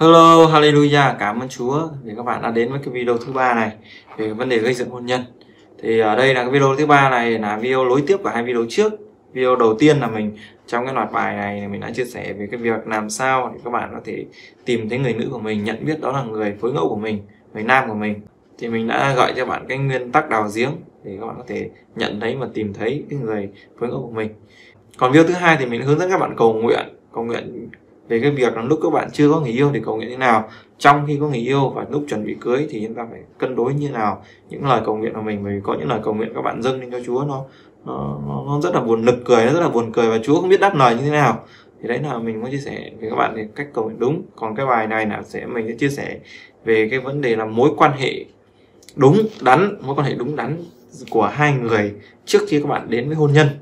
Hello, Hallelujah, cảm ơn Chúa vì các bạn đã đến với cái video thứ ba này về vấn đề gây dựng hôn nhân. Thì ở đây là cái video thứ ba này là video nối tiếp của hai video trước. Video đầu tiên là mình trong cái loạt bài này mình đã chia sẻ về cái việc làm sao để các bạn có thể tìm thấy người nữ của mình, nhận biết đó là người phối ngẫu của mình, người nam của mình. Thì mình đã gợi cho bạn cái nguyên tắc đào giếng để các bạn có thể nhận thấy và tìm thấy cái người phối ngẫu của mình. Còn video thứ hai thì mình hướng dẫn các bạn cầu nguyện về cái việc là lúc các bạn chưa có người yêu thì cầu nguyện thế nào, trong khi có người yêu và lúc chuẩn bị cưới thì chúng ta phải cân đối như nào những lời cầu nguyện của mình. Bởi vì có những lời cầu nguyện các bạn dâng lên cho Chúa nó rất là nực cười, nó rất là buồn cười và Chúa không biết đáp lời như thế nào. Thì đấy là mình muốn chia sẻ với các bạn về cách cầu nguyện đúng. Còn cái bài này là mình sẽ chia sẻ về cái vấn đề là mối quan hệ đúng đắn của hai người trước khi các bạn đến với hôn nhân.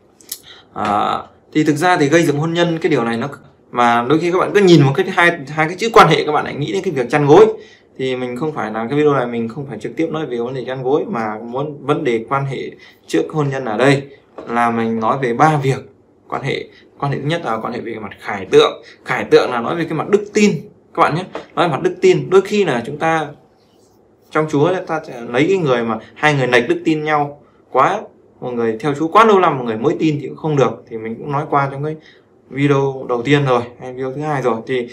Thì thực ra thì gây dựng hôn nhân, cái điều này nó mà đôi khi các bạn cứ nhìn một cái hai cái chữ quan hệ các bạn lại nghĩ đến cái việc chăn gối. Thì mình không phải làm cái video này, mình không phải trực tiếp nói về vấn đề chăn gối, mà muốn vấn đề quan hệ trước hôn nhân ở đây là mình nói về ba việc quan hệ. Quan hệ thứ nhất là quan hệ về mặt khải tượng là nói về cái mặt đức tin các bạn nhé. Nói về mặt đức tin, đôi khi là chúng ta trong Chúa ta lấy cái người mà hai người lệch đức tin nhau quá, một người theo Chúa quá lâu năm, một người mới tin thì cũng không được. Thì mình cũng nói qua trong cái video đầu tiên rồi hay video thứ hai rồi. Thì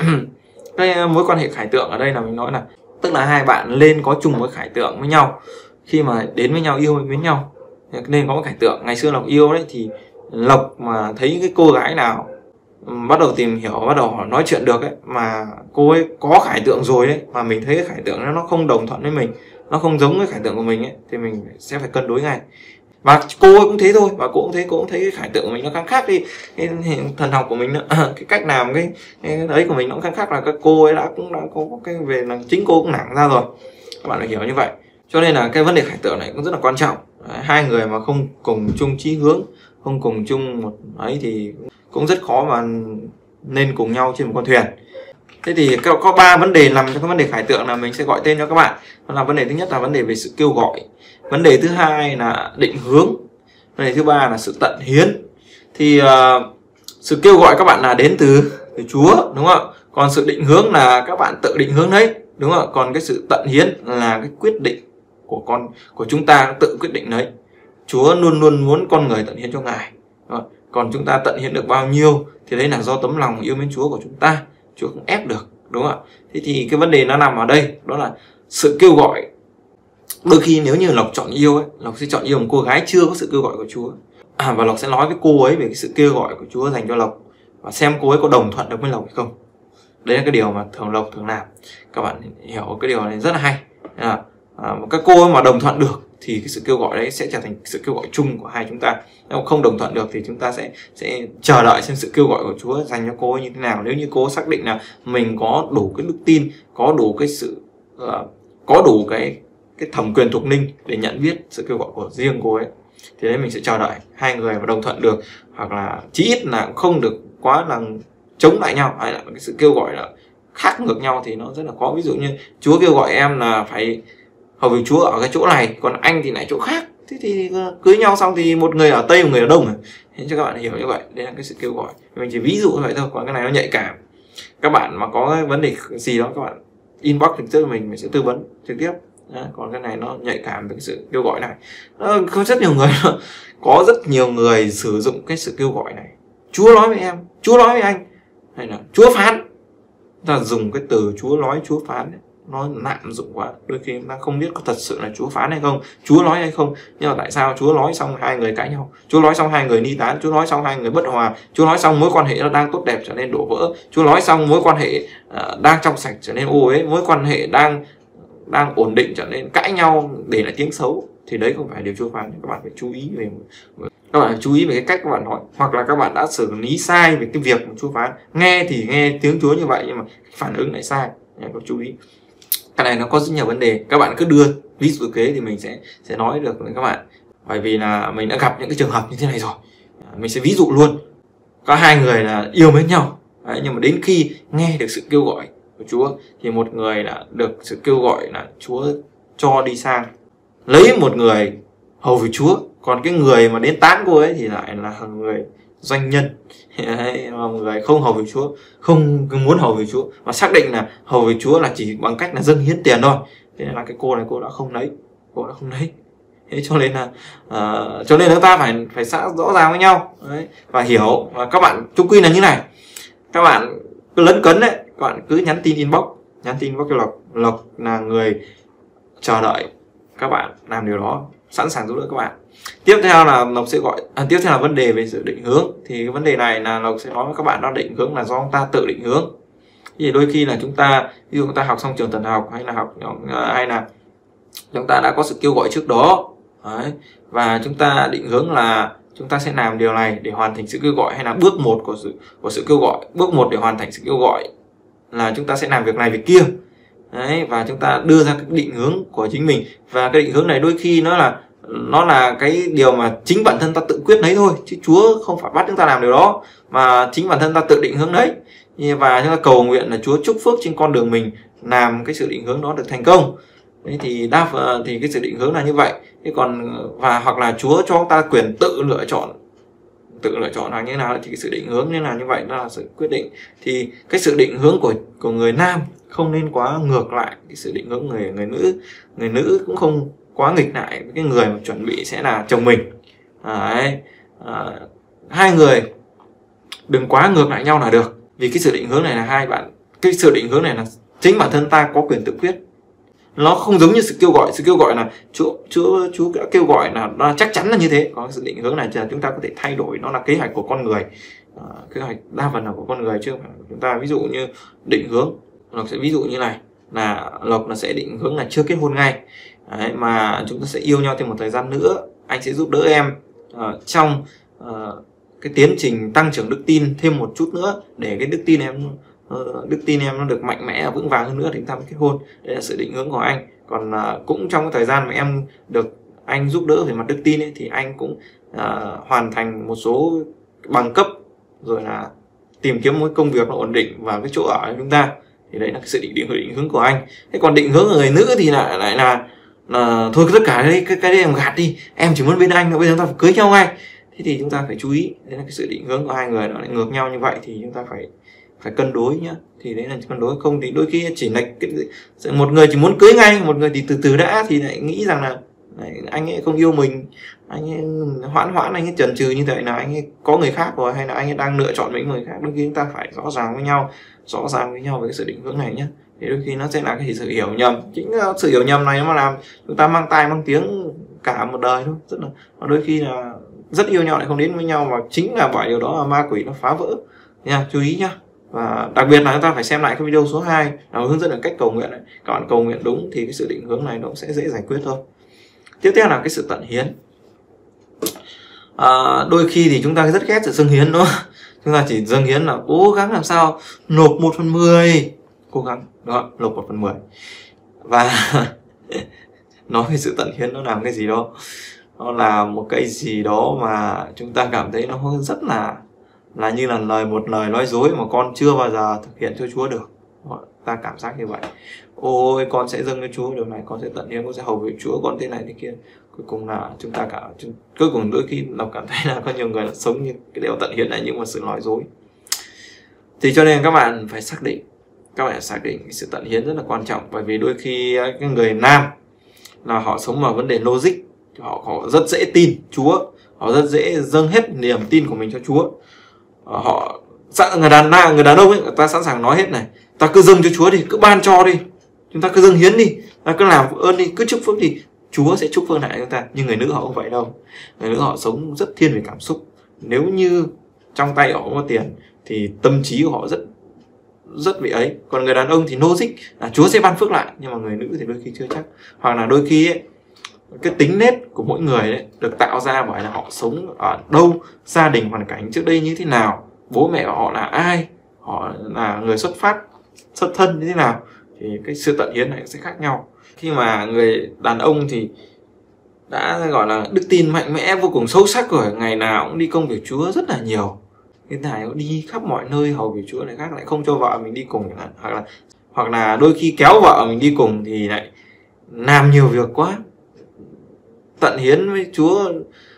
cái mối quan hệ khải tượng ở đây là mình nói là tức là hai bạn lên có chung một khải tượng với nhau khi mà đến với nhau, yêu với nhau nên có một khải tượng. Ngày xưa Lộc yêu đấy thì Lộc mà thấy cái cô gái nào bắt đầu tìm hiểu, bắt đầu nói chuyện được ấy, mà cô ấy có khải tượng rồi đấy, mà mình thấy cái khải tượng nó không đồng thuận với mình, nó không giống với khải tượng của mình ấy, thì mình sẽ phải cân đối ngay. Và cô ấy cũng thế thôi, và cô cũng thấy cái khải tượng của mình nó khác đi, cái thần học của mình nó, cái cách làm cái đấy của mình nó cũng khác là các cô ấy cũng đã có cái về là chính cô cũng nặng ra rồi, các bạn phải hiểu như vậy. Cho nên là cái vấn đề khải tượng này cũng rất là quan trọng. Hai người mà không cùng chung chí hướng, không cùng chung một ấy thì cũng rất khó mà nên cùng nhau trên một con thuyền. Thế thì có ba vấn đề nằm trong cái vấn đề khải tượng là mình sẽ gọi tên cho các bạn. Đó là vấn đề thứ nhất là vấn đề về sự kêu gọi, vấn đề thứ hai là định hướng, vấn đề thứ ba là sự tận hiến. Thì sự kêu gọi các bạn là đến từ Chúa, đúng không? Còn sự định hướng là các bạn tự định hướng đấy, đúng không? Còn cái sự tận hiến là cái quyết định của chúng ta tự quyết định đấy. Chúa luôn luôn muốn con người tận hiến cho Ngài. Còn chúng ta tận hiến được bao nhiêu thì đấy là do tấm lòng yêu mến Chúa của chúng ta. Chúa không ép được, đúng không ạ? Thế thì cái vấn đề nó nằm ở đây, đó là sự kêu gọi. Đôi khi nếu như Lộc chọn yêu ấy, Lộc sẽ chọn yêu một cô gái chưa có sự kêu gọi của Chúa, và Lộc sẽ nói với cô ấy về cái sự kêu gọi của Chúa dành cho Lộc và xem cô ấy có đồng thuận được với Lộc hay không. Đấy là cái điều mà Lộc thường làm. Các bạn hiểu cái điều này rất là hay. Các cô ấy mà đồng thuận được thì cái sự kêu gọi đấy sẽ trở thành sự kêu gọi chung của hai chúng ta. Nếu không đồng thuận được thì chúng ta sẽ chờ đợi xem sự kêu gọi của Chúa dành cho cô ấy như thế nào. Nếu như cô xác định là mình có đủ cái đức tin, có đủ cái sự có đủ cái thẩm quyền thuộc linh để nhận biết sự kêu gọi của riêng cô ấy, thì đấy mình sẽ chờ đợi hai người mà đồng thuận được, hoặc là chí ít là cũng không được quá là chống lại nhau, hay là cái sự kêu gọi là khác ngược nhau thì nó rất là khó. Ví dụ như Chúa kêu gọi em là phải hầu việc Chúa ở cái chỗ này, còn anh thì lại chỗ khác, thế thì cưới nhau xong thì một người ở Tây, một người ở Đông. Thế cho các bạn hiểu như vậy, đây là cái sự kêu gọi. Mình chỉ ví dụ như vậy thôi, còn cái này nó nhạy cảm. Các bạn mà có cái vấn đề gì đó các bạn inbox trực tiếp mình sẽ tư vấn trực tiếp. Còn cái này nó nhạy cảm với cái sự kêu gọi này. Có rất nhiều người sử dụng cái sự kêu gọi này. Chúa nói với em, Chúa nói với anh, hay là Chúa phán. Ta dùng cái từ Chúa nói, Chúa phán ấy, nó lạm dụng quá. Đôi khi ta không biết có thật sự là Chúa phán hay không, Chúa nói hay không. Nhưng mà tại sao Chúa nói xong hai người cãi nhau, Chúa nói xong hai người ly tán, Chúa nói xong hai người bất hòa, Chúa nói xong mối quan hệ nó đang tốt đẹp trở nên đổ vỡ, Chúa nói xong mối quan hệ đang trong sạch trở nên ô uế, mối quan hệ đang ổn định trở nên cãi nhau để lại tiếng xấu, thì đấy không phải điều Chúa phán. Các bạn phải chú ý về cái cách các bạn nói, hoặc là các bạn đã xử lý sai về cái việc mà Chúa phán. Nghe thì nghe tiếng Chúa như vậy nhưng mà phản ứng lại sai, có chú ý. Cái này nó có rất nhiều vấn đề, các bạn cứ đưa ví dụ kế thì mình sẽ nói được với các bạn. Bởi vì là mình đã gặp những cái trường hợp như thế này rồi, mình sẽ ví dụ luôn. Có hai người là yêu mến nhau đấy, nhưng mà đến khi nghe được sự kêu gọi của Chúa thì một người là được sự kêu gọi là Chúa cho đi sang lấy một người hầu việc Chúa, còn cái người mà đến tán cô ấy thì lại là người doanh nhân, một người không hầu việc Chúa, không muốn hầu việc Chúa, và xác định là hầu việc Chúa là chỉ bằng cách là dâng hiến tiền thôi. Thế nên là cái cô này cô đã không lấy. Thế cho nên là chúng ta phải rõ ràng với nhau đấy, và hiểu. Và các bạn chung quy là như này, các bạn cứ lấn cấn đấy, các bạn cứ nhắn tin inbox cho Lộc là người chờ đợi các bạn làm điều đó, sẵn sàng giúp đỡ các bạn. Tiếp theo là Lộc sẽ gọi tiếp theo là vấn đề về sự định hướng. Thì cái vấn đề này là Lộc sẽ nói với các bạn, đó định hướng là do chúng ta tự định hướng. Thì đôi khi là chúng ta, ví dụ chúng ta học xong trường thần học, hay là chúng ta đã có sự kêu gọi trước đó đấy, và chúng ta định hướng là chúng ta sẽ làm điều này để hoàn thành sự kêu gọi, hay là bước 1 của sự kêu gọi, bước 1 để hoàn thành sự kêu gọi là chúng ta sẽ làm việc này việc kia đấy, và chúng ta đưa ra cái định hướng của chính mình. Và cái định hướng này đôi khi nó là cái điều mà chính bản thân ta tự quyết lấy thôi, chứ Chúa không phải bắt chúng ta làm điều đó, mà chính bản thân ta tự định hướng đấy. Và chúng ta cầu nguyện là Chúa chúc phước trên con đường mình làm cái sự định hướng đó được thành công. Đấy, thì cái sự định hướng là như vậy. Thế còn hoặc là Chúa cho ta quyền tự lựa chọn là như thế nào, thì cái sự định hướng nên là như vậy, đó là sự quyết định. Thì cái sự định hướng của người nam không nên quá ngược lại cái sự định hướng người nữ cũng không quá nghịch lại cái người mà chuẩn bị sẽ là chồng mình. Hai người đừng quá ngược lại nhau là được, vì cái sự định hướng này là cái sự định hướng này là chính bản thân ta có quyền tự quyết. Nó không giống như sự kêu gọi là Chúa đã kêu gọi là nó chắc chắn là như thế. Còn sự định hướng này là chúng ta có thể thay đổi, nó là kế hoạch của con người, kế hoạch đa phần là của con người chứ không phải của chúng ta. Ví dụ như định hướng, Lộc sẽ ví dụ như này, là Lộc sẽ định hướng là chưa kết hôn ngay. Đấy, mà chúng ta sẽ yêu nhau thêm một thời gian nữa, anh sẽ giúp đỡ em trong cái tiến trình tăng trưởng đức tin thêm một chút nữa, để cái đức tin em nó được mạnh mẽ và vững vàng hơn nữa thì chúng ta mới kết hôn. Đây là sự định hướng của anh. Còn cũng trong cái thời gian mà em được anh giúp đỡ về mặt đức tin ấy, thì anh cũng hoàn thành một số bằng cấp, rồi là tìm kiếm một công việc nó ổn định và cái chỗ ở của chúng ta. Thì đấy là cái sự định hướng của anh. Thế còn định hướng của người nữ thì lại là thôi tất cả cái đấy em gạt đi, em chỉ muốn bên anh, bây giờ chúng ta phải cưới nhau ngay. Thế thì chúng ta phải chú ý, đấy là cái sự định hướng của hai người nó lại ngược nhau như vậy, thì chúng ta phải cân đối nhá. Thì đấy là cân đối, không thì đôi khi chỉ là một người chỉ muốn cưới ngay, một người thì từ từ đã, thì lại nghĩ rằng là anh ấy không yêu mình, anh ấy hoãn anh ấy chần chừ như vậy là anh ấy có người khác rồi, hay là anh ấy đang lựa chọn mấy người khác. Đôi khi chúng ta phải rõ ràng với nhau về cái sự định hướng này nhé. Thì đôi khi nó sẽ là cái sự hiểu nhầm, chính sự hiểu nhầm này nó mà làm chúng ta mang tai mang tiếng cả một đời thôi. Đôi khi là rất yêu nhau lại không đến với nhau, và chính là bởi điều đó mà ma quỷ nó phá vỡ nha. Chú ý nhá. Và đặc biệt là chúng ta phải xem lại cái video số 2 là hướng dẫn là cách cầu nguyện này. Các bạn cầu nguyện đúng thì cái sự định hướng này nó sẽ dễ giải quyết thôi. Tiếp theo là cái sự tận hiến. Đôi khi thì chúng ta rất ghét sự dâng hiến đó. Chúng ta chỉ dâng hiến là cố gắng làm sao nộp 1/10, cố gắng đó, nộp 1/10. Và nói về sự tận hiến nó làm cái gì đó, nó là một cái gì đó mà chúng ta cảm thấy nó rất là như là một lời nói dối mà con chưa bao giờ thực hiện cho Chúa được. Ta cảm giác như vậy. Ôi con sẽ dâng cho Chúa điều này, con sẽ tận hiến, con sẽ hầu việc Chúa, con thế này thế kia. Cuối cùng là cuối cùng đôi khiเราcảm thấy là có nhiều người là sống như cái điều tận hiến này nhưng mà sự nói dối. Thì cho nên các bạn phải xác định sự tận hiến rất là quan trọng. Bởi vì đôi khi cái người nam là họ sống vào vấn đề logic, họ rất dễ tin Chúa, họ rất dễ dâng hết niềm tin của mình cho Chúa. Người đàn ông ấy, người ta sẵn sàng nói hết này, ta cứ dâng cho Chúa đi, cứ ban cho đi, chúng ta cứ dâng hiến đi, ta cứ làm ơn đi, cứ chúc phước đi, Chúa sẽ chúc phước lại chúng ta. Nhưng người nữ họ không vậy đâu. Người nữ họ sống rất thiên về cảm xúc. Nếu như trong tay họ có tiền thì tâm trí của họ rất bị ấy. Còn người đàn ông thì logic là Chúa sẽ ban phước lại, nhưng mà người nữ thì đôi khi chưa chắc. Hoặc là đôi khi ấy, cái tính nết của mỗi người đấy được tạo ra bởi là họ sống ở đâu, gia đình hoàn cảnh trước đây như thế nào, bố mẹ của họ là ai, họ là người xuất thân như thế nào, thì cái sự tận hiến này sẽ khác nhau. Khi mà người đàn ông thì đã gọi là đức tin mạnh mẽ vô cùng sâu sắc rồi, ngày nào cũng đi công việc Chúa rất là nhiều, cái này đi khắp mọi nơi hầu việc Chúa, này khác lại không cho vợ mình đi cùng, hoặc là đôi khi kéo vợ mình đi cùng thì lại làm nhiều việc quá, tận hiến với Chúa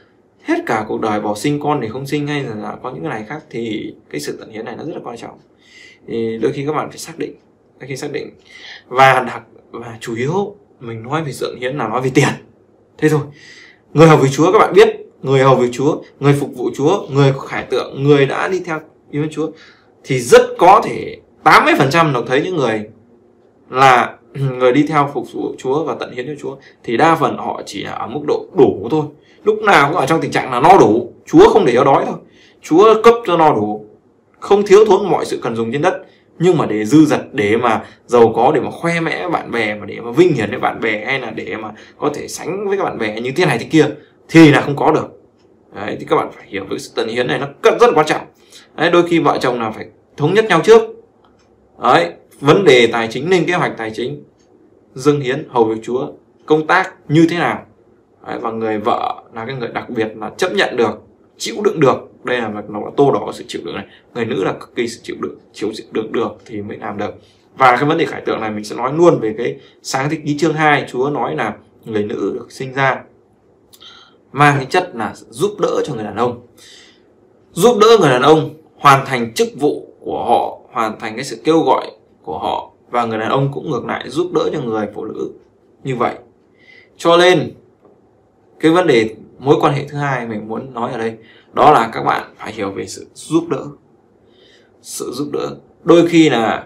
hết cả cuộc đời bỏ sinh con để không sinh, hay là có những cái này khác, thì cái sự tận hiến này nó rất là quan trọng. Thì đôi khi các bạn phải xác định và chủ yếu mình nói về sự tận hiến là nói về tiền. Thế thôi. Người hầu việc Chúa các bạn biết, người hầu việc Chúa, người phục vụ Chúa, người khải tượng, người đã đi theo yêu mến Chúa, thì rất có thể 80% nó thấy những người là người đi theo phục vụ Chúa và tận hiến cho Chúa, thì đa phần họ chỉ là ở mức độ đủ thôi, lúc nào cũng ở trong tình trạng là no đủ. Chúa không để cho đói thôi, Chúa cấp cho no đủ, không thiếu thốn mọi sự cần dùng trên đất, nhưng mà để dư dật, để mà giàu có, để mà khoe mẽ với bạn bè, mà để mà vinh hiển với bạn bè, hay là để mà có thể sánh với các bạn bè như thế này thế kia, thì là không có được. Đấy, thì các bạn phải hiểu cái sự tận hiến này nó rất là quan trọng. Đấy, đôi khi vợ chồng là phải thống nhất nhau trước. Đấy, vấn đề tài chính, lên kế hoạch tài chính, dâng hiến, hầu việc Chúa, công tác như thế nào. Đấy, và người vợ là cái người đặc biệt là chấp nhận được, chịu đựng được. Đây là nó đã tô đỏ sự chịu đựng này. Người nữ là cực kỳ sự chịu đựng được thì mới làm được. Và cái vấn đề khải tượng này mình sẽ nói luôn về cái Sáng Thế Ký chương 2. Chúa nói là người nữ được sinh ra mang cái chất là giúp đỡ cho người đàn ông, giúp đỡ người đàn ông hoàn thành chức vụ của họ, hoàn thành cái sự kêu gọi của họ, và người đàn ông cũng ngược lại giúp đỡ cho người phụ nữ như vậy. Cho nên cái vấn đề mối quan hệ thứ hai mình muốn nói ở đây, đó là các bạn phải hiểu về sự giúp đỡ. Sự giúp đỡ đôi khi là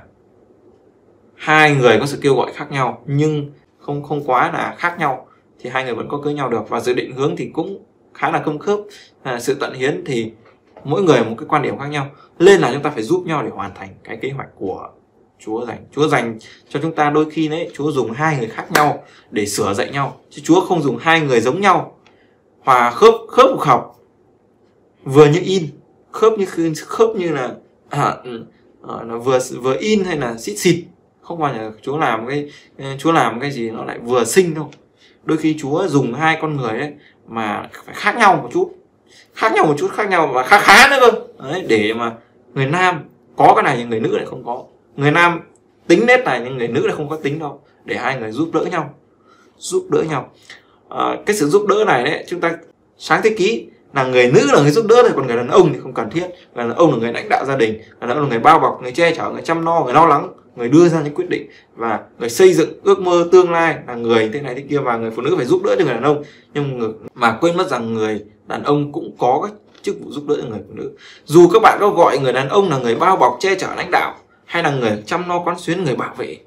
hai người có sự kêu gọi khác nhau, nhưng không quá là khác nhau, thì hai người vẫn có cưới nhau được. Và sự định hướng thì cũng khá là không khớp. Sự tận hiến thì mỗi người một cái quan điểm khác nhau, nên là chúng ta phải giúp nhau để hoàn thành cái kế hoạch của Chúa dành. Chúa dành cho chúng ta đôi khi đấy, Chúa dùng hai người khác nhau để sửa dạy nhau, chứ Chúa không dùng hai người giống nhau hòa khớp cuộc học vừa như in, khớp như là vừa in hay là xịt. Không phải là Chúa làm cái gì nó lại vừa xinh đâu. Đôi khi Chúa dùng hai con người ấy mà phải khác nhau một chút, và khá nữa cơ. Đấy, để mà người nam có cái này nhưng người nữ lại không có, người nam tính nét này nhưng người nữ lại không có tính đâu, để hai người giúp đỡ nhau. Cái sự giúp đỡ này đấy, chúng ta Sáng Thế Ký là người nữ là người giúp đỡ thôi, còn người đàn ông thì không cần thiết. Người đàn ông là người lãnh đạo gia đình, người đàn ông là người bao bọc, người che chở, người chăm lo, người lo lắng, người đưa ra những quyết định, và người xây dựng ước mơ tương lai, là người thế này thế kia. Và người phụ nữ phải giúp đỡ cho người đàn ông, nhưng mà quên mất rằng người đàn ông cũng có cái chức vụ giúp đỡ cho người phụ nữ. Dù các bạn có gọi người đàn ông là người bao bọc, che chở, lãnh đạo, hay là người chăm lo quán xuyến, người bảo vệ,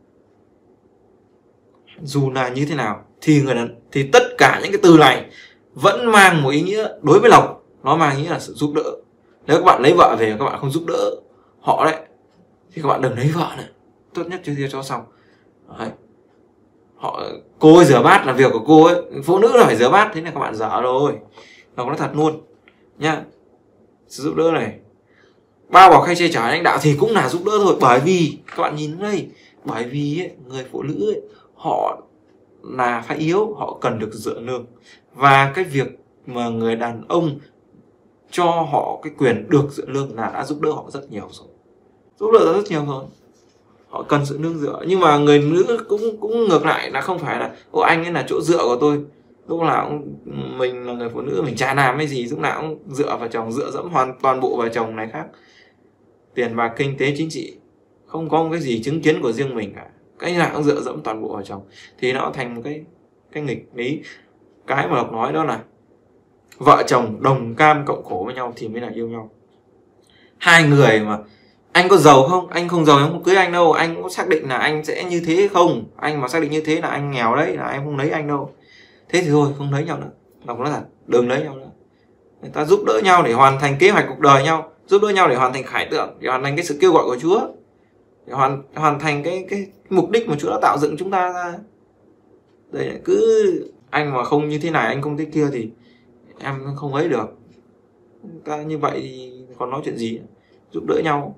dù là như thế nào thì tất cả những cái từ này vẫn mang một ý nghĩa đối với Lộc, nó mang ý nghĩa là sự giúp đỡ. Nếu các bạn lấy vợ về các bạn không giúp đỡ họ đấy, thì các bạn đừng lấy vợ nữa, tốt nhất cho xong. Đấy. Cô ấy rửa bát là việc của cô ấy, phụ nữ là phải rửa bát, thế là các bạn dở rồi. Lộc nói thật luôn nhá. Sự giúp đỡ này, bao bọc hay che chở lãnh đạo thì cũng là giúp đỡ thôi. Bởi vì các bạn nhìn đây, bởi vì ấy, người phụ nữ ấy, họ là phải yếu, họ cần được dựa nương. Và cái việc mà người đàn ông cho họ cái quyền được dựa nương là đã giúp đỡ họ rất nhiều rồi. Họ cần sự nương dựa. Nhưng mà người nữ cũng ngược lại, là không phải là anh ấy là chỗ dựa của tôi, lúc nào cũng, mình là người phụ nữ mình chả làm cái gì, lúc nào cũng dựa vào chồng, dựa dẫm toàn bộ vào chồng này khác. Tiền bạc, kinh tế, chính trị, không có một cái gì chứng kiến của riêng mình cả, cái nào cũng dựa dẫm toàn bộ vào chồng, thì nó thành một cái nghịch lý. Cái mà Lộc nói đó là vợ chồng đồng cam cộng khổ với nhau thì mới là yêu nhau. Hai người mà anh có giàu không, anh không giàu em không cưới anh đâu, anh có xác định là anh sẽ như thế không, anh mà xác định như thế là anh nghèo đấy, là em không lấy anh đâu. Thế thì thôi, không lấy nhau nữa. Lộc nói thật, đừng lấy nhau nữa. Người ta giúp đỡ nhau để hoàn thành kế hoạch cuộc đời nhau, giúp đỡ nhau để hoàn thành khải tượng, để hoàn thành cái sự kêu gọi của Chúa, để hoàn thành cái mục đích mà Chúa đã tạo dựng chúng ta ra. Đây, cứ anh mà không như thế này, anh không thế kia thì em không ấy được. Ta như vậy thì còn nói chuyện gì? Giúp đỡ nhau.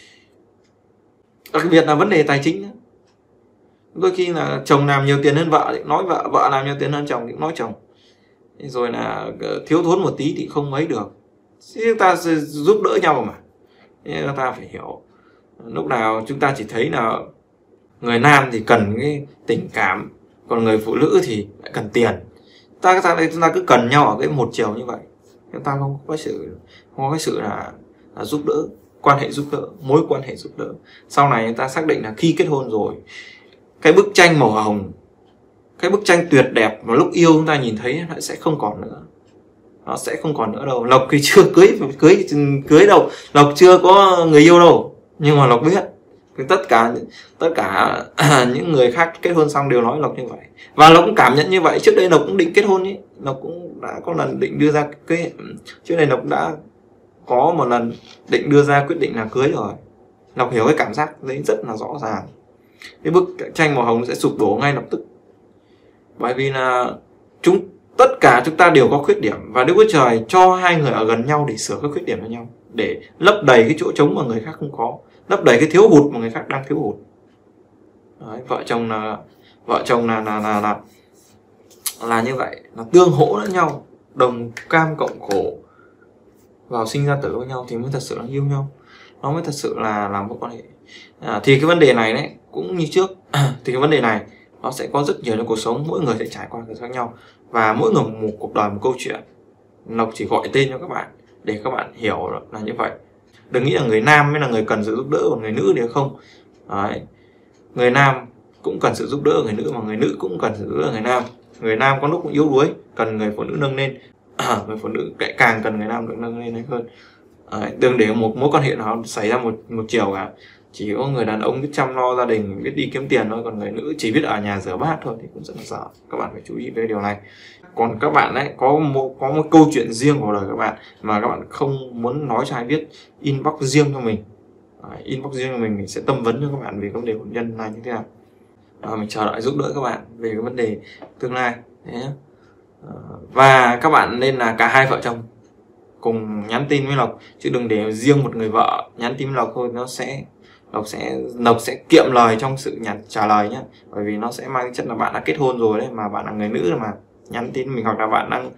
Đặc biệt là vấn đề tài chính. Đôi khi là chồng làm nhiều tiền hơn vợ thì nói vợ, vợ làm nhiều tiền hơn chồng thì nói chồng. Rồi là thiếu thốn một tí thì không mấy được. Chúng ta giúp đỡ nhau mà. Chúng ta phải hiểu. Lúc nào chúng ta chỉ thấy là người nam thì cần cái tình cảm, còn người phụ nữ thì lại cần tiền. chúng ta cứ cần nhau ở cái một chiều như vậy, chúng ta không có sự là giúp đỡ, quan hệ giúp đỡ, mối quan hệ giúp đỡ. Sau này chúng ta xác định là khi kết hôn rồi, cái bức tranh màu hồng, cái bức tranh tuyệt đẹp mà lúc yêu chúng ta nhìn thấy nó sẽ không còn nữa. Nó sẽ không còn nữa đâu. Lộc khi chưa cưới đâu, Lộc chưa có người yêu đâu, nhưng mà Lộc biết tất cả những người khác kết hôn xong đều nói Lộc như vậy, và Lộc cũng cảm nhận như vậy. Trước đây Lộc cũng định kết hôn ấy, Lộc cũng đã có lần định đưa ra trước đây Lộc đã có một lần định đưa ra quyết định là cưới rồi. Lộc hiểu cái cảm giác đấy rất là rõ ràng. Cái bức tranh màu hồng sẽ sụp đổ ngay lập tức, bởi vì là tất cả chúng ta đều có khuyết điểm, và Đức Chúa Trời cho hai người ở gần nhau để sửa các khuyết điểm với nhau, để lấp đầy cái chỗ trống mà người khác không có, lấp đầy cái thiếu hụt mà người khác đang thiếu hụt. Đấy, vợ chồng là như vậy, là tương hỗ lẫn nhau, đồng cam cộng khổ, vào sinh ra tử với nhau thì mới thật sự là yêu nhau, nó mới thật sự là mối quan hệ. Thì cái vấn đề này đấy cũng như trước thì cái vấn đề này nó sẽ có rất nhiều trong cuộc sống, mỗi người sẽ trải qua khác nhau, và mỗi người một cuộc đời, một câu chuyện. Lộc chỉ gọi tên cho các bạn để các bạn hiểu là như vậy. Đừng nghĩ là người nam mới là người cần sự giúp đỡ, còn người nữ thì không. Đấy. Người nam cũng cần sự giúp đỡ người nữ, mà người nữ cũng cần sự giúp đỡ người nam. Người nam có lúc cũng yếu đuối, cần người phụ nữ nâng lên. Người phụ nữ lại càng cần người nam được nâng lên hơn. Đừng để một mối quan hệ nào xảy ra một chiều cả. Chỉ có người đàn ông biết chăm lo gia đình, biết đi kiếm tiền thôi, còn người nữ chỉ biết ở nhà rửa bát thôi thì cũng rất là dở. Các bạn phải chú ý về điều này. Còn các bạn ấy có một câu chuyện riêng của đời các bạn mà các bạn không muốn nói cho ai biết, inbox riêng cho mình. Inbox riêng cho mình sẽ tâm vấn cho các bạn về vấn đề hôn nhân này như thế nào. Mình chờ đợi giúp đỡ các bạn về cái vấn đề tương lai. Và các bạn nên là cả hai vợ chồng cùng nhắn tin với Lộc, chứ đừng để riêng một người vợ nhắn tin với Lộc thôi. Lộc sẽ kiệm lời trong sự trả lời nhé, bởi vì nó sẽ mang chất là bạn đã kết hôn rồi đấy, mà bạn là người nữ mà nhắn tin mình, hoặc là bạn đang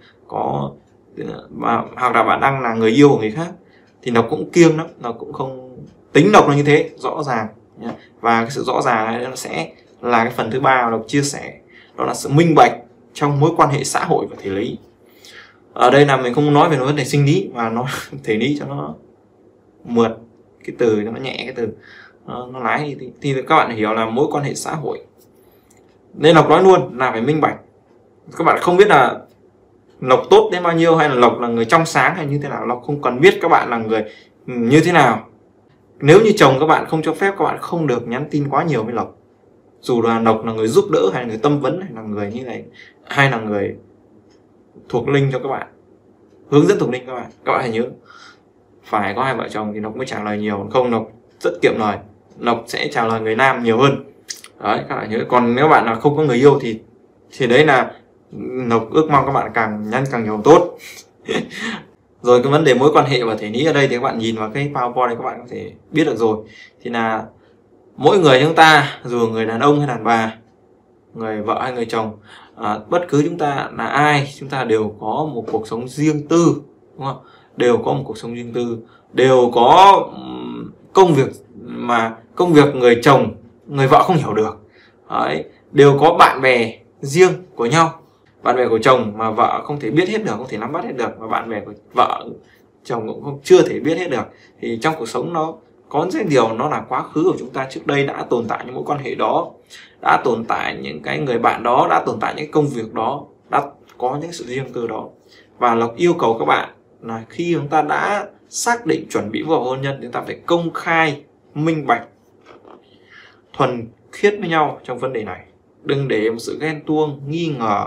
hoặc là bạn đang là người yêu của người khác, thì Lộc cũng kiêng lắm. Lộc cũng không tính Lộc là như thế, rõ ràng nhé. Và cái sự rõ ràng này nó sẽ là cái phần thứ ba mà Lộc chia sẻ, đó là sự minh bạch trong mối quan hệ xã hội và thể lý. Ở đây là mình không nói về vấn đề sinh lý, mà nói thể lý cho nó mượt cái từ, cho nó nhẹ cái từ, nó lái đi thì các bạn hiểu là mối quan hệ xã hội. Nên Lộc nói luôn là phải minh bạch. Các bạn không biết là Lộc tốt đến bao nhiêu, hay là Lộc là người trong sáng hay như thế nào, Lộc không cần biết các bạn là người như thế nào. Nếu như chồng các bạn không cho phép, các bạn không được nhắn tin quá nhiều với Lộc. Dù là Lộc là người giúp đỡ, hay là người tâm vấn, hay là người như này, hay là người thuộc linh cho các bạn, hướng dẫn thuộc linh các bạn hãy nhớ phải có hai vợ chồng thì Lộc mới trả lời nhiều, không Lộc rất kiệm lời, Lộc sẽ trả lời người nam nhiều hơn. Đấy, các bạn nhớ. Còn nếu bạn là không có người yêu thì đấy là Lộc ước mong các bạn càng nhanh càng nhiều tốt. Rồi cái vấn đề mối quan hệ và thể lý ở đây thì các bạn nhìn vào cái PowerPoint này các bạn có thể biết được rồi. Thì là mỗi người chúng ta, dù người đàn ông hay đàn bà, người vợ hay người chồng, bất cứ chúng ta là ai, chúng ta đều có một cuộc sống riêng tư, đúng không? Đều có một cuộc sống riêng tư, đều có công việc người chồng, người vợ không hiểu được. Đấy, đều có bạn bè riêng của nhau, bạn bè của chồng mà vợ không thể biết hết được, không thể nắm bắt hết được, và bạn bè của vợ chồng cũng chưa thể biết hết được. Thì trong cuộc sống nó có rất điều, nó là quá khứ của chúng ta, trước đây đã tồn tại những mối quan hệ đó, đã tồn tại những cái người bạn đó, đã tồn tại những công việc đó, đã có những sự riêng tư đó. Và Lộc yêu cầu các bạn là khi chúng ta đã xác định chuẩn bị vào hôn nhân, chúng ta phải công khai, minh bạch, thuần khiết với nhau trong vấn đề này. Đừng để một sự ghen tuông, nghi ngờ,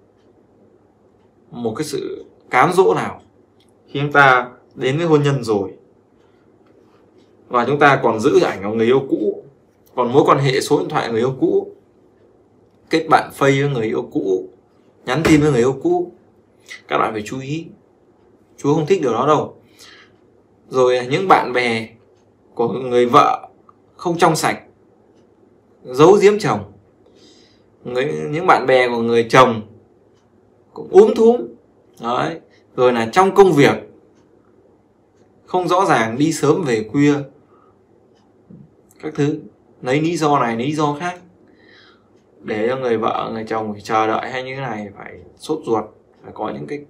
một cái sự cám dỗ nào khi chúng ta đến với hôn nhân rồi, và chúng ta còn giữ ảnh của người yêu cũ, còn mối quan hệ số điện thoại người yêu cũ, kết bạn Face với người yêu cũ, nhắn tin với người yêu cũ. Các bạn phải chú ý, Chúa không thích điều đó đâu. Rồi những bạn bè của người vợ không trong sạch, giấu giếm chồng, những bạn bè của người chồng cũng thúm. Đấy. Rồi là trong công việc không rõ ràng, đi sớm về khuya, các thứ, lấy lý do này lý do khác. để cho người vợ người chồng phải chờ đợi hay như thế này, phải sốt ruột, phải có những cái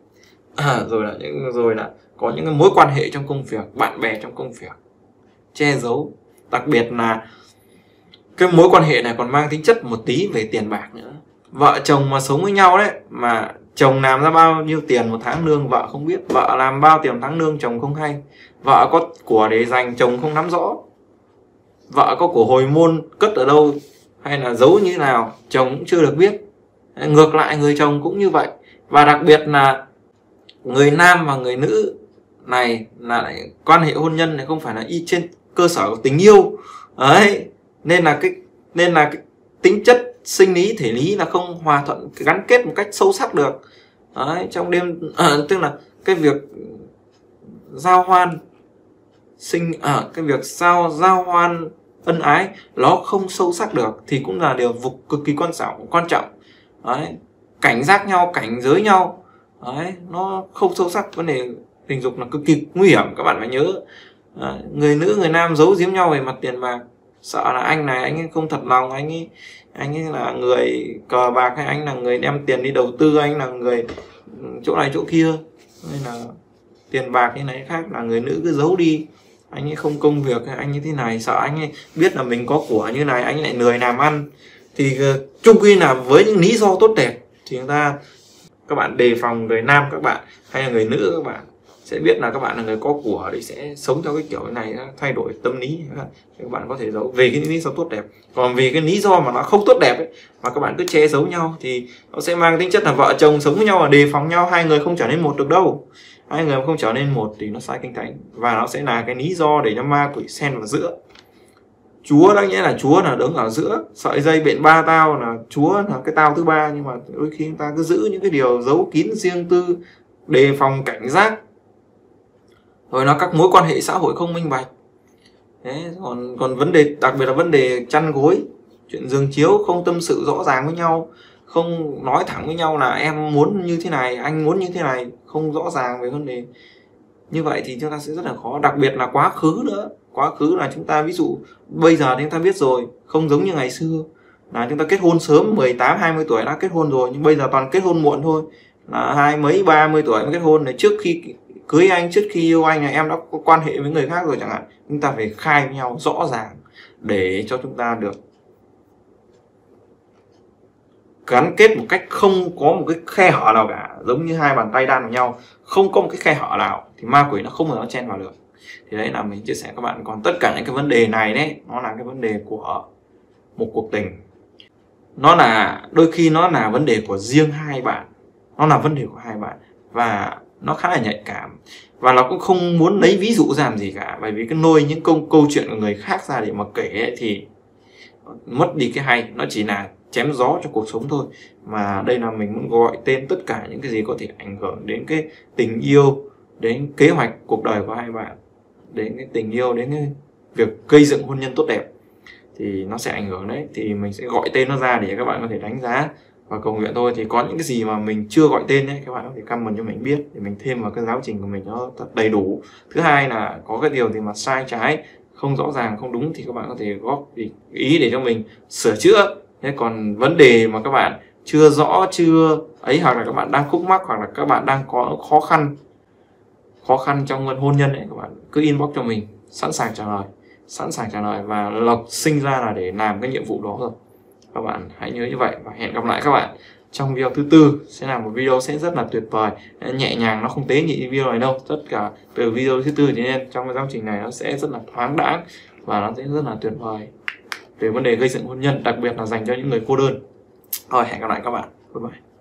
rồi là có những cái mối quan hệ trong công việc, bạn bè trong công việc che giấu. Đặc biệt là cái mối quan hệ này còn mang tính chất một tí về tiền bạc nữa. Vợ chồng mà sống với nhau đấy, mà chồng làm ra bao nhiêu tiền một tháng lương vợ không biết, vợ làm bao tiền một tháng lương chồng không hay, vợ có của để dành chồng không nắm rõ, vợ có của hồi môn cất ở đâu hay là giấu như thế nào chồng cũng chưa được biết. Ngược lại người chồng cũng như vậy. Và đặc biệt là người nam và người nữ này là quan hệ hôn nhân này không phải là y trên cơ sở của tình yêu đấy, nên là cái tính chất sinh lý thể lý là không hòa thuận, gắn kết một cách sâu sắc được đấy. Trong đêm tức là cái việc giao hoan cái việc giao hoan ân ái nó không sâu sắc được thì cũng là điều cực kỳ quan trọng đấy. Cảnh giác nhau, cảnh giới nhau đấy, nó không sâu sắc. Vấn đề tình dục là cực kỳ nguy hiểm, các bạn phải nhớ đấy. Người nữ người nam giấu giếm nhau về mặt tiền bạc, sợ là anh này anh ấy không thật lòng, anh ấy là người cờ bạc, hay anh là người đem tiền đi đầu tư, anh là người chỗ này chỗ kia, hay là tiền bạc như này khác, là người nữ cứ giấu đi, anh ấy không công việc, anh như thế này, sợ anh ấy biết là mình có của như này, anh ấy lại lười làm ăn. Thì chung quy là với những lý do tốt đẹp thì các bạn đề phòng người nam các bạn hay là người nữ các bạn sẽ biết là các bạn là người có của thì sẽ sống theo cái kiểu này, thay đổi tâm lý. Các bạn có thể giấu về cái lý do tốt đẹp, còn vì cái lý do mà nó không tốt đẹp ấy, mà các bạn cứ che giấu nhau thì nó sẽ mang tính chất là vợ chồng sống với nhau và đề phòng nhau, hai người không trở nên một được đâu. Hai người không trở nên một thì nó sai kinh thánh, và nó sẽ là cái lý do để cho ma quỷ xen vào giữa. Chúa đáng nghĩa là Chúa là đứng ở giữa, sợi dây bện ba tao là Chúa là cái tao thứ ba, nhưng mà đôi khi chúng ta cứ giữ những cái điều giấu kín riêng tư, đề phòng cảnh giác, rồi nó các mối quan hệ xã hội không minh bạch. Thế còn vấn đề đặc biệt là vấn đề chăn gối, chuyện giường chiếu không tâm sự rõ ràng với nhau, không nói thẳng với nhau là em muốn như thế này, anh muốn như thế này, không rõ ràng về vấn đề như vậy thì chúng ta sẽ rất là khó. Đặc biệt là quá khứ nữa, quá khứ là chúng ta ví dụ bây giờ chúng ta biết rồi, không giống như ngày xưa là chúng ta kết hôn sớm 18 20 tuổi đã kết hôn rồi, nhưng bây giờ toàn kết hôn muộn thôi, là 20 30 tuổi mới kết hôn này. Trước khi cưới anh, trước khi yêu anh là em đã có quan hệ với người khác rồi chẳng hạn. Chúng ta phải khai với nhau rõ ràng để cho chúng ta được gắn kết một cách không có một cái khe hở nào cả, giống như hai bàn tay đan vào nhau, không có một cái khe hở nào thì ma quỷ nó không bao giờ nó chen vào được. Thì đấy là mình chia sẻ các bạn. Còn tất cả những cái vấn đề này đấy, nó là cái vấn đề của một cuộc tình, nó là đôi khi nó là vấn đề của riêng hai bạn, nó là vấn đề của hai bạn và nó khá là nhạy cảm, và nó cũng không muốn lấy ví dụ ra làm gì cả, bởi vì cái nôi những câu chuyện của người khác ra để mà kể ấy, thì mất đi cái hay, nó chỉ là chém gió cho cuộc sống thôi. Mà đây là mình muốn gọi tên tất cả những cái gì có thể ảnh hưởng đến cái tình yêu, đến kế hoạch cuộc đời của hai bạn, đến cái tình yêu, đến cái việc gây dựng hôn nhân tốt đẹp thì nó sẽ ảnh hưởng đấy. Thì mình sẽ gọi tên nó ra để các bạn có thể đánh giá và cầu nguyện thôi. Thì có những cái gì mà mình chưa gọi tên ấy, các bạn có thể comment cho mình biết để mình thêm vào cái giáo trình của mình nó thật đầy đủ. Thứ hai là có cái điều gì mà sai trái, không rõ ràng, không đúng thì các bạn có thể góp ý để cho mình sửa chữa. Thế còn vấn đề mà các bạn chưa rõ, chưa ấy, hoặc là các bạn đang khúc mắc, hoặc là các bạn đang có khó khăn trong hôn nhân ấy, các bạn cứ inbox cho mình, sẵn sàng trả lời. Và Lộc sinh ra là để làm cái nhiệm vụ đó rồi, các bạn hãy nhớ như vậy. Và hẹn gặp lại các bạn trong video thứ tư, sẽ là một video sẽ rất là tuyệt vời, nhẹ nhàng, nó không tế nhị video này đâu. Tất cả từ video thứ tư thì nên trong cái giáo trình này nó sẽ rất là thoáng đãng và nó sẽ rất là tuyệt vời về vấn đề gây dựng hôn nhân, đặc biệt là dành cho những người cô đơn. Rồi hẹn gặp lại các bạn, bye bye.